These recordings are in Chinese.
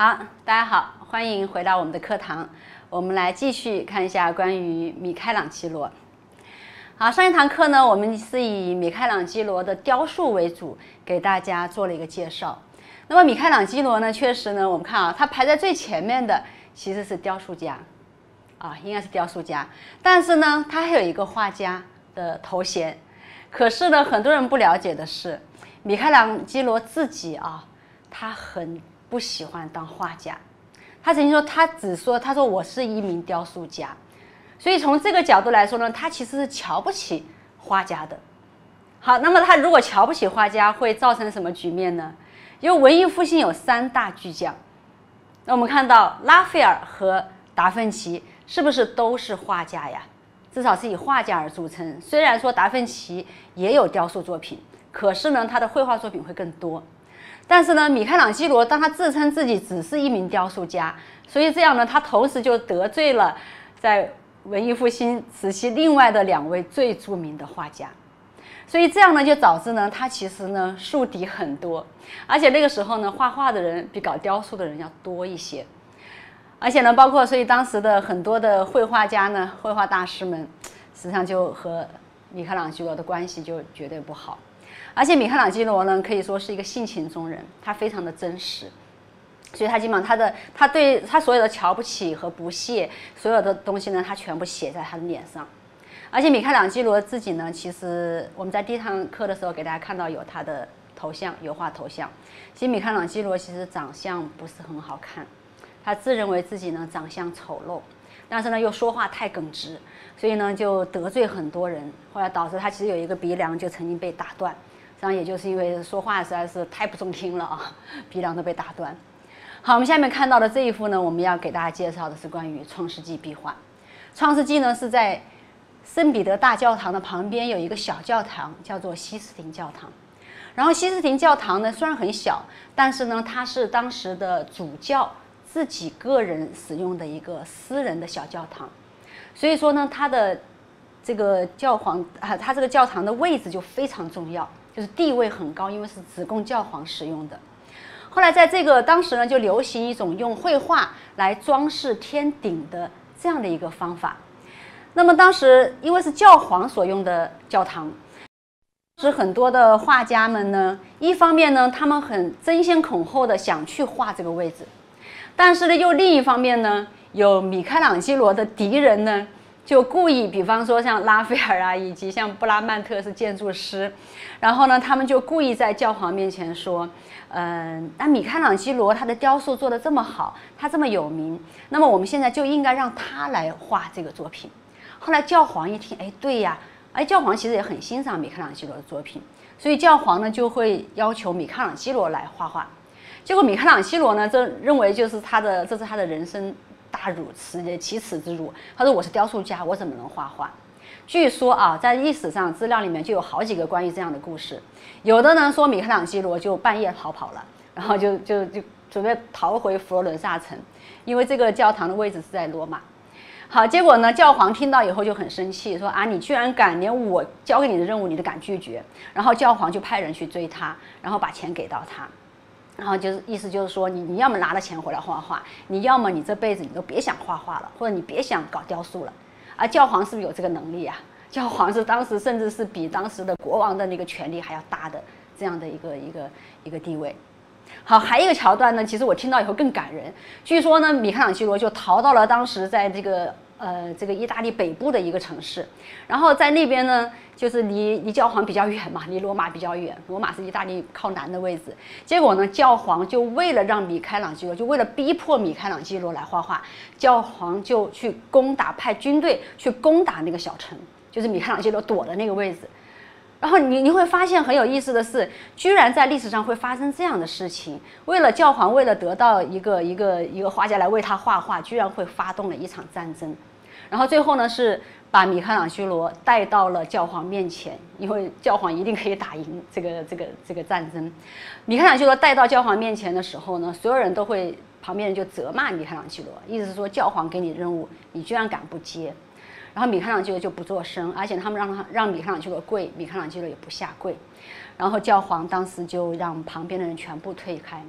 好，大家好，欢迎回到我们的课堂。我们来继续看一下关于米开朗基罗。好，上一堂课呢，我们是以米开朗基罗的雕塑为主，给大家做了一个介绍。那么米开朗基罗呢，确实呢，我们看啊，他排在最前面的其实是雕塑家，应该是雕塑家。但是呢，他还有一个画家的头衔。可是呢，很多人不了解的是，米开朗基罗自己他很不喜欢当画家。他曾经说，他说我是一名雕塑家。所以从这个角度来说呢，他其实是瞧不起画家的。好，那么他如果瞧不起画家，会造成什么局面呢？因为文艺复兴有3大巨匠，那我们看到拉斐尔和达芬奇是不是都是画家呀？至少是以画家而著称。虽然说达芬奇也有雕塑作品，可是呢，他的绘画作品会更多。但是呢，米开朗基罗当他自称自己只是一名雕塑家，所以这样呢，他同时就得罪了在文艺复兴时期另外的2位最著名的画家。所以这样呢，就导致呢，他其实呢树敌很多，而且那个时候呢，画画的人比搞雕塑的人要多一些。而且呢，包括所以当时的很多的绘画家呢，绘画大师们，实际上就和米开朗基罗的关系就绝对不好。而且米开朗基罗呢，可以说是一个性情中人，他非常的真实，所以他基本上他对他所有的瞧不起和不屑，所有的东西呢，他全部写在他的脸上。而且米开朗基罗自己呢，其实我们在第1堂课的时候给大家看到有他的头像，油画头像。其实米开朗基罗其实长相不是很好看，他自认为自己呢长相丑陋，但是呢又说话太耿直，所以呢就得罪很多人，后来导致他其实有一个鼻梁就曾经被打断，这样也就是因为说话实在是太不中听了鼻梁都被打断。好，我们下面看到的这一幅呢，我们要给大家介绍的是关于创世纪壁画。创世纪呢是在圣彼得大教堂的旁边有一个小教堂，叫做西斯廷教堂。然后西斯廷教堂呢虽然很小，但是呢它是当时的主教自己个人使用的一个私人的小教堂，所以说呢它的这个教皇它这个教堂的位置就非常重要，就是地位很高，因为是只供教皇使用的。后来在这个当时呢就流行一种用绘画来装饰天顶的这样的一个方法。那么当时因为是教皇所用的教堂，是很多的画家们呢，一方面呢他们很争先恐后的想去画这个位置，但是呢又另一方面呢，有米开朗基罗的敌人呢就故意，比方说像拉斐尔以及像布拉曼特是建筑师，然后呢他们就故意在教皇面前说，那米开朗基罗他的雕塑做得这么好，他这么有名，那么我们现在就应该让他来画这个作品。后来教皇一听，对呀，教皇其实也很欣赏米开朗基罗的作品，所以教皇呢就会要求米开朗基罗来画画。结果米开朗基罗呢，这认为就是这是他的人生大辱，奇耻之辱。他说我是雕塑家，我怎么能画画？据说在历史上资料里面就有好几个关于这样的故事。有的呢说米开朗基罗就半夜逃跑了，然后就准备逃回佛罗伦萨城，因为这个教堂的位置是在罗马。好，结果呢教皇听到以后就很生气，说你居然敢连我交给你的任务你都敢拒绝。然后教皇就派人去追他，然后把钱给到他，然后就是意思就是说你要么拿了钱回来画画，你要么你这辈子你都别想画画了，或者你别想搞雕塑了。教皇是不是有这个能力啊？教皇是当时甚至是比当时的国王的那个权力还要大的这样的一个地位。好，还有一个桥段呢，其实我听到以后更感人。据说呢，米开朗基罗就逃到了当时在这个意大利北部的一个城市，然后在那边呢，就是离教皇比较远嘛，离罗马比较远，罗马是意大利靠南的位置。结果呢，教皇就为了让米开朗基罗，就为了逼迫米开朗基罗来画画，教皇就去派军队去攻打那个小城，就是米开朗基罗躲的那个位置。然后你会发现很有意思的是，居然在历史上会发生这样的事情。为了教皇，为了得到一个画家来为他画画，居然会发动了一场战争。然后最后呢，是把米开朗基罗带到了教皇面前，因为教皇一定可以打赢这个战争。米开朗基罗带到教皇面前的时候呢，所有人都会旁边人就责骂米开朗基罗，意思是说教皇给你任务，你居然敢不接。然后米开朗基罗就不作声，而且他们让米开朗基罗跪，米开朗基罗也不下跪。然后教皇当时就让旁边的人全部退开，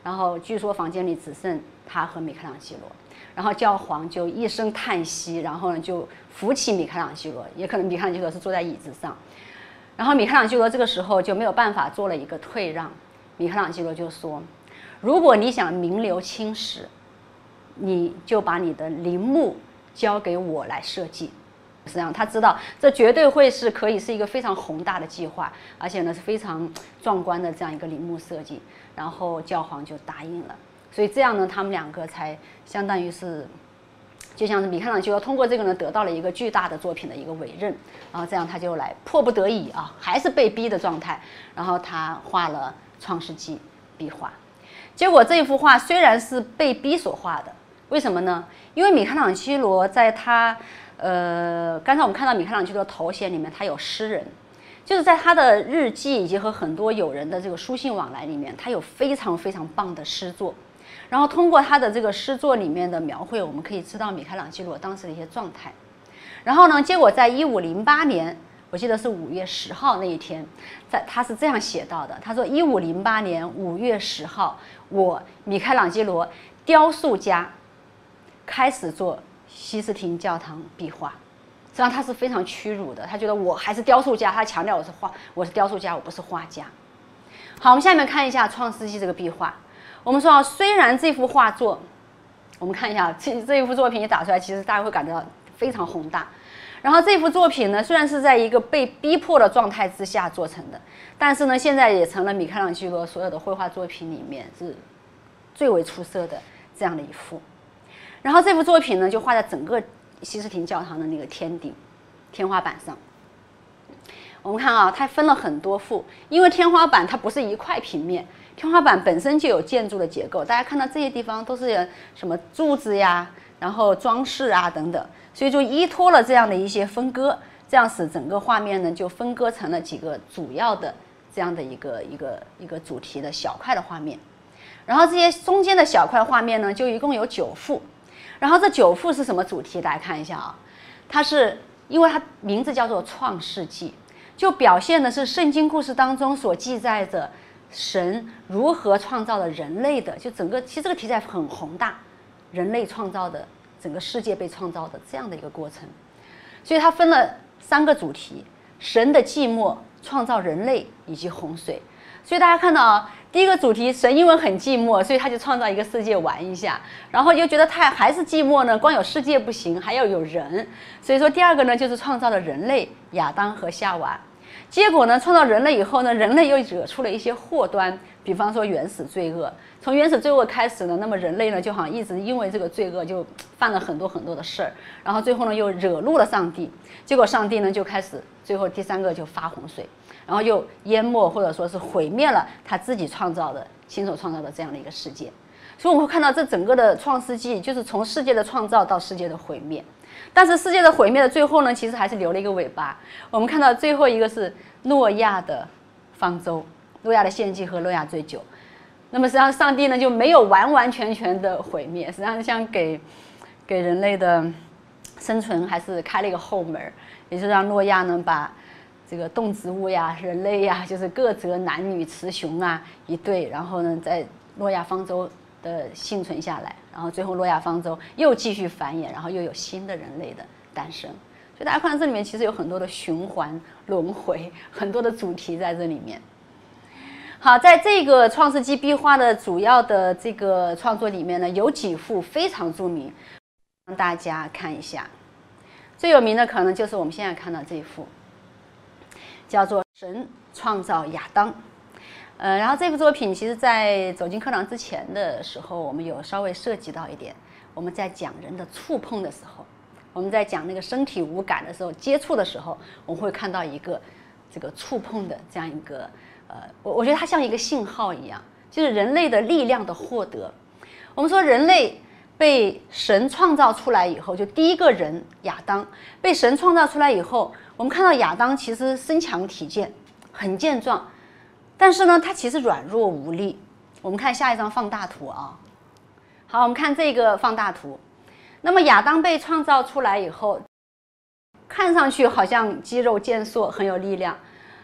然后据说房间里只剩他和米开朗基罗，然后教皇就一声叹息，然后呢就扶起米开朗基罗，也可能米开朗基罗是坐在椅子上，然后米开朗基罗这个时候就没有办法做了一个退让，米开朗基罗就说：“如果你想名留青史，你就把你的陵墓交给我来设计。”实际上他知道这绝对会是可以是一个非常宏大的计划，而且呢是非常壮观的这样一个陵墓设计，然后教皇就答应了。所以这样呢他们两个才相当于是就像是米开朗基罗通过这个呢得到了一个巨大的作品的一个委任，然后这样他就来迫不得已啊，还是被逼的状态，然后他画了创世纪壁画。结果这一幅画虽然是被逼所画的，为什么呢？因为米开朗基罗在他刚才我们看到米开朗基罗头衔里面他有诗人，就是在他的日记以及和很多友人的这个书信往来里面，他有非常非常棒的诗作。然后通过他的这个诗作里面的描绘，我们可以知道米开朗基罗当时的一些状态。然后呢，结果在1508年，我记得是5月10号那一天，他是这样写到的，他说1508年5月10号，我米开朗基罗雕塑家开始做西斯廷教堂壁画。实际上他是非常屈辱的，他觉得我还是雕塑家，他强调我是雕塑家，我不是画家。好，我们下面看一下创世纪这个壁画。我们说啊，虽然这幅画作，我们看一下这一幅作品一打出来，其实大家会感到非常宏大。然后这幅作品呢，虽然是在一个被逼迫的状态之下做成的，但是呢，现在也成了米开朗基罗所有的绘画作品里面是最为出色的这样的一幅。然后这幅作品呢，就画在整个西斯廷教堂的那个天花板上。我们看啊，它分了很多幅，因为天花板它不是一块平面，天花板本身就有建筑的结构。大家看到这些地方都是什么柱子呀，然后装饰啊等等，所以就依托了这样的一些分割，这样使整个画面呢就分割成了几个主要的这样的一个主题的小块的画面。然后这些中间的小块画面呢，就一共有9幅。然后这9幅是什么主题？大家看一下啊，它是因为它名字叫做创世纪，就表现的是圣经故事当中所记载着神如何创造了人类的，就整个其实这个题材很宏大，人类创造的整个世界被创造的这样的一个过程。所以它分了3个主题：神的寂寞、创造人类以及洪水。所以大家看到啊，第一个主题，神因为很寂寞，所以他就创造一个世界玩一下，然后又觉得他还是寂寞呢，光有世界不行，还要有人，所以说第二个呢就是创造了人类亚当和夏娃。结果呢，创造人类以后呢，人类又惹出了一些祸端，比方说原始罪恶。从原始罪恶开始呢，那么人类呢就好像一直因为这个罪恶就犯了很多很多的事儿，然后最后呢又惹怒了上帝，结果上帝呢就开始最后第3个就发洪水，然后又淹没或者说是毁灭了他自己亲手创造的这样的一个世界。所以我们会看到这整个的创世纪就是从世界的创造到世界的毁灭。但是世界的毁灭的最后呢，其实还是留了一个尾巴。我们看到最后一个是诺亚的方舟，诺亚的献祭和诺亚醉酒。那么实际上上帝呢就没有完完全全的毁灭，实际上像给人类的生存还是开了一个后门，也就是让诺亚呢把这个动植物呀、人类呀，就是各则男女雌雄啊一对，然后呢在诺亚方舟的幸存下来，然后最后诺亚方舟又继续繁衍，然后又有新的人类的诞生。所以大家看到这里面其实有很多的循环轮回，很多的主题在这里面。好，在这个创世纪壁画的主要的这个创作里面呢，有几幅非常著名，让大家看一下。最有名的可能就是我们现在看到这一幅，叫做《神创造亚当》。然后这部作品其实在走进课堂之前的时候，我们有稍微涉及到一点。我们在讲人的触碰的时候，我们在讲那个身体无感的时候，接触的时候，我们会看到一个这个触碰的这样一个我觉得它像一个信号一样，就是人类的力量的获得。我们说人类被神创造出来以后，就第一个人亚当被神创造出来以后，我们看到亚当其实身强体健，很健壮，但是呢，他其实软弱无力。我们看下一张放大图啊。好，我们看这个放大图。那么亚当被创造出来以后，看上去好像肌肉健硕，很有力量。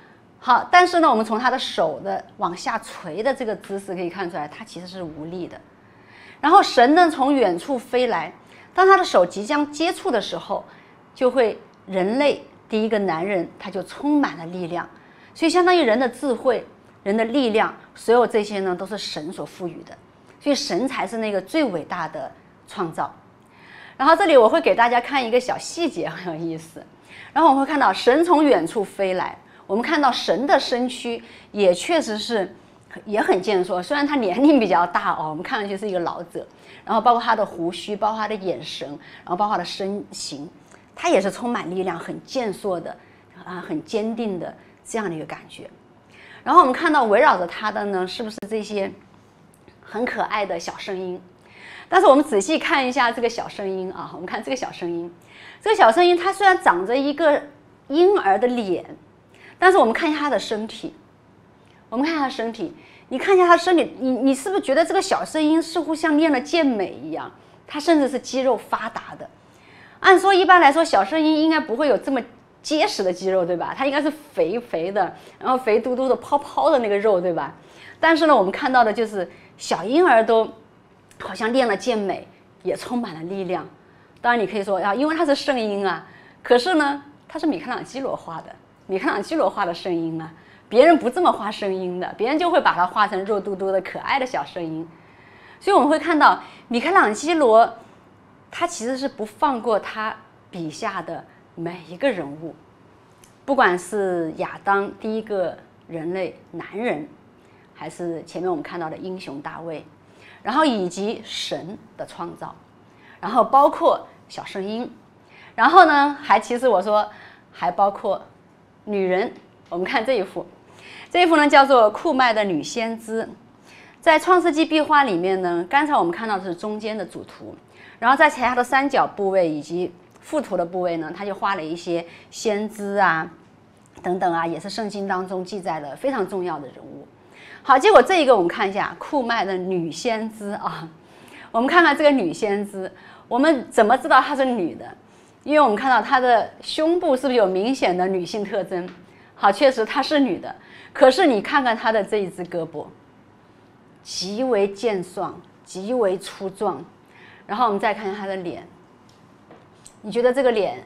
好，但是呢，我们从他的手的往下垂的这个姿势可以看出来，他其实是无力的。然后神呢从远处飞来，当他的手即将接触的时候，就会人类第一个男人他就充满了力量，所以相当于人的智慧、人的力量，所有这些呢都是神所赋予的，所以神才是那个最伟大的创造。然后这里我会给大家看一个小细节，很有意思。然后我们会看到神从远处飞来，我们看到神的身躯也确实是也很健硕，虽然他年龄比较大哦，我们看上去是一个老者，然后包括他的胡须，包括他的眼神，然后包括他的身形，他也是充满力量，很健硕的很坚定的这样的一个感觉。然后我们看到围绕着他的呢，是不是这些很可爱的小声音？但是我们仔细看一下这个小声音啊，我们看这个小声音，这个小声音它虽然长着一个婴儿的脸，但是我们看一下他的身体，我们看一下他的身体，你看一下他的身体，你是不是觉得这个小声音似乎像练了健美一样？他甚至是肌肉发达的。按说一般来说，小声音应该不会有这么结实的肌肉，对吧？它应该是肥肥的，然后肥嘟嘟的、泡泡的那个肉，对吧？但是呢，我们看到的就是小婴儿都好像练了健美，也充满了力量。当然，你可以说啊，因为它是圣婴啊，可是呢，它是米开朗基罗画的，米开朗基罗画的圣婴啊，别人不这么画圣婴的，别人就会把它画成肉嘟嘟的可爱的小圣婴。所以我们会看到米开朗基罗，他其实是不放过他笔下的每一个人物，不管是亚当第一个人类男人，还是前面我们看到的英雄大卫，然后以及神的创造，然后包括小圣婴，然后呢其实我说还包括女人。我们看这一幅，这一幅呢叫做库麦的女先知。在创世纪壁画里面呢，刚才我们看到的是中间的主图，然后在其他的三角部位以及副图的部位呢，他就画了一些先知啊等等啊，也是圣经当中记载的非常重要的人物。好，结果这一个我们看一下库麦的女先知啊，我们看看这个女先知，我们怎么知道她是女的？因为我们看到她的胸部是不是有明显的女性特征？好，确实她是女的，可是你看看她的这一只胳膊，极为健壮，极为粗壮。然后我们再看看她的脸，你觉得这个脸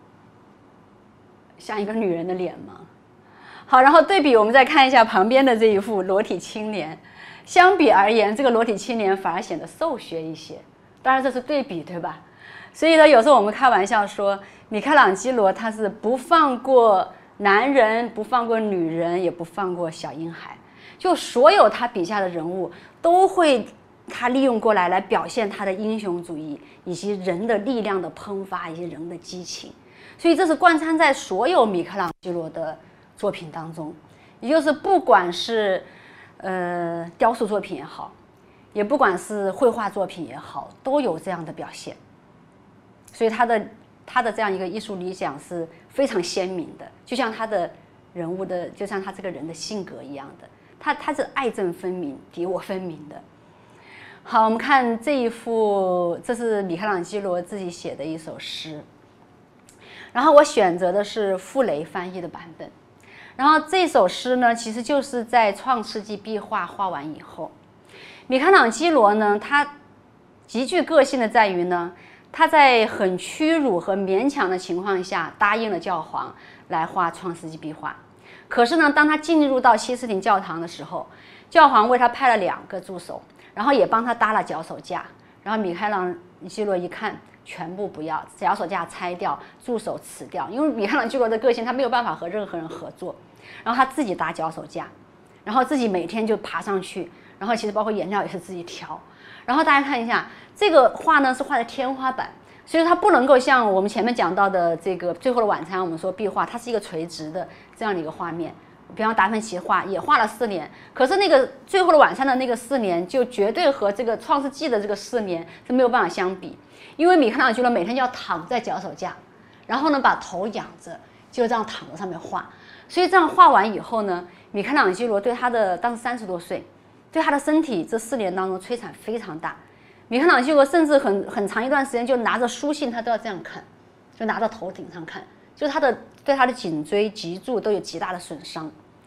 像一个女人的脸吗？好，然后对比我们再看一下旁边的这一幅裸体青年，相比而言，这个裸体青年反而显得瘦削一些。当然这是对比，对吧？所以呢，有时候我们开玩笑说，米开朗基罗他是不放过男人，不放过女人，也不放过小婴孩，就所有他笔下的人物都会他利用过来表现他的英雄主义，以及人的力量的喷发，以及人的激情。所以这是贯穿在所有米开朗基罗的作品当中，也就是不管是雕塑作品也好，也不管是绘画作品也好，都有这样的表现。所以他的这样一个艺术理想是非常鲜明的，就像他的人物的，就像他这个人的性格一样的，他是爱憎分明、敌我分明的。好，我们看这一幅，这是米开朗基罗自己写的一首诗，然后我选择的是傅雷翻译的版本。然后这首诗呢，其实就是在创世纪壁画画完以后，米开朗基罗呢，他极具个性的在于呢，他在很屈辱和勉强的情况下答应了教皇来画创世纪壁画。可是呢，当他进入到西斯廷教堂的时候，教皇为他派了2个助手，然后也帮他搭了脚手架。然后米开朗基罗一看，全部不要，脚手架拆掉，助手辞掉，因为米开朗基罗的个性，他没有办法和任何人合作。然后他自己搭脚手架，然后自己每天就爬上去，然后其实包括颜料也是自己调。然后大家看一下这个画呢，是画的天花板，所以它不能够像我们前面讲到的这个《最后的晚餐》，我们说壁画它是一个垂直的这样的一个画面。比方达芬奇画也画了4年，可是那个《最后的晚餐》的那个4年就绝对和这个《创世纪》的这个4年是没有办法相比，因为米开朗基罗每天就要躺在脚手架，然后呢把头仰着，就这样躺在上面画。所以这样画完以后呢，米开朗基罗对他的当时30多岁，对他的身体这4年当中摧残非常大。米开朗基罗甚至很长一段时间就拿着书信，他都要这样看，就拿到头顶上看，就是对他的颈椎脊柱都有极大的损伤。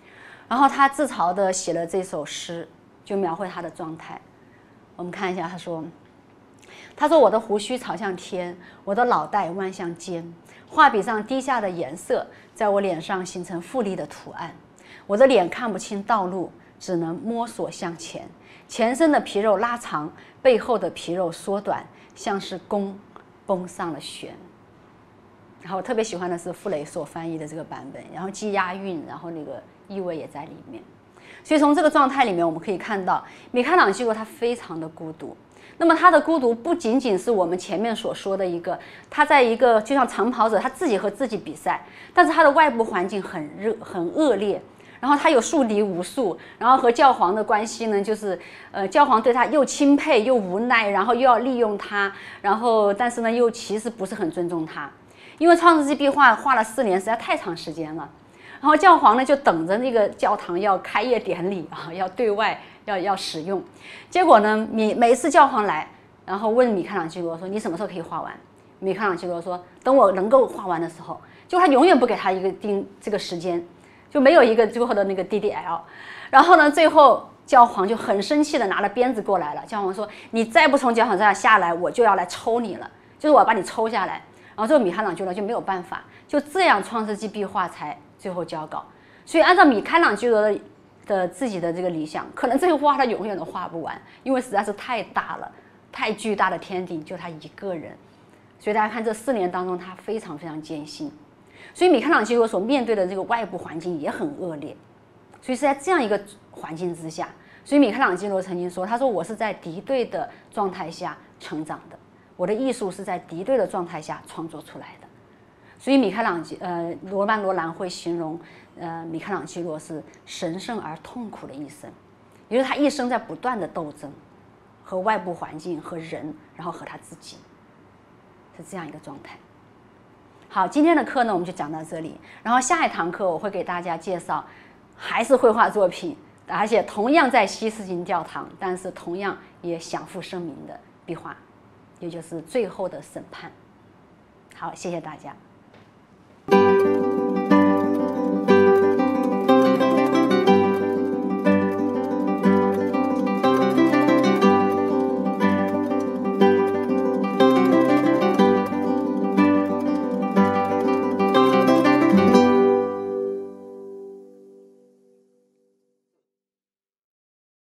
然后他自嘲地写了这首诗，就描绘他的状态。我们看一下，他说我的胡须朝向天，我的脑袋弯向肩，画笔上滴下的颜色在我脸上形成复利的图案。我的脸看不清道路，只能摸索向前。前身的皮肉拉长，背后的皮肉缩短，像是弓绷上了弦。然后我特别喜欢的是傅雷所翻译的这个版本，然后既押韵，然后那个意味也在里面。所以从这个状态里面，我们可以看到米开朗基罗他非常的孤独。那么他的孤独不仅仅是我们前面所说的一个，他在一个就像长跑者，他自己和自己比赛，但是他的外部环境很热很恶劣，然后他有树敌无数，然后和教皇的关系呢，就是教皇对他又钦佩又无奈，然后又要利用他，然后但是呢又其实不是很尊重他，因为创世纪壁画画了4年，实在太长时间了。然后教皇呢就等着那个教堂要开业典礼啊，要对外要使用。结果呢，每一次教皇来，然后问米开朗基罗说：“你什么时候可以画完？”米开朗基罗说：“等我能够画完的时候。”就他永远不给他一个这个时间，就没有一个最后的那个 DDL。然后呢，最后教皇就很生气的拿了鞭子过来了。教皇说：“你再不从教堂上下来，我就要来抽你了，就是我要把你抽下来。”然后这个米开朗基罗就没有办法，就这样创世纪壁画才最后交稿。所以按照米开朗基罗的自己的这个理想，可能这幅画他永远都画不完，因为实在是太大了，太巨大的天顶就他一个人。所以大家看这4年当中，他非常非常艰辛。所以米开朗基罗所面对的这个外部环境也很恶劣。所以是在这样一个环境之下，所以米开朗基罗曾经说：“他说我是在敌对的状态下成长的，我的艺术是在敌对的状态下创作出来的。”所以罗曼·罗兰会形容米开朗基罗是神圣而痛苦的一生，也就是他一生在不断的斗争，和外部环境、和人，然后和他自己，是这样一个状态。好，今天的课呢我们就讲到这里，然后下一堂课我会给大家介绍还是绘画作品，而且同样在西斯廷教堂，但是同样也享负盛名的壁画，也就是《最后的审判》。好，谢谢大家。